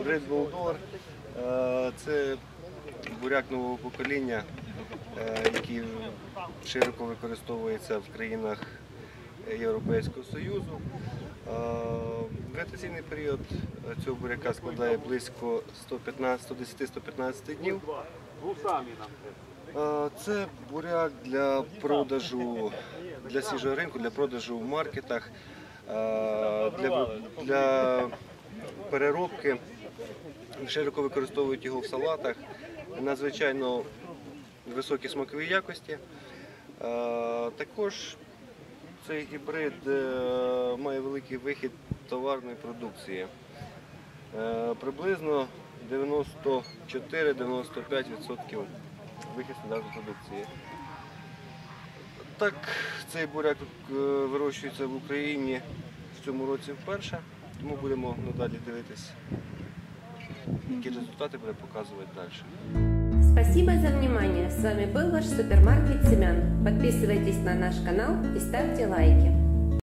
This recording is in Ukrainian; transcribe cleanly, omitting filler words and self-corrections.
Гібрид Волдор – це буряк нового покоління, який широко використовується в країнах Європейського Союзу. Вегетаційний період цього буряка складає близько 110-115 днів. Це буряк для продажу, для свіжого ринку, для продажу в маркетах, для переробки. Широко використовують його в салатах, надзвичайно високі смакові якості. Також цей гібрид має великий вихід товарної продукції. Приблизно 94-95% вихід стандартної продукції. Так, цей буряк вирощується в Україні в цьому році вперше, тому будемо надалі дивитися, які результати буде показувати дальше. Спасибо за внимание. С вами был ваш супермаркет семян. Подписывайтесь на наш канал и ставьте лайки.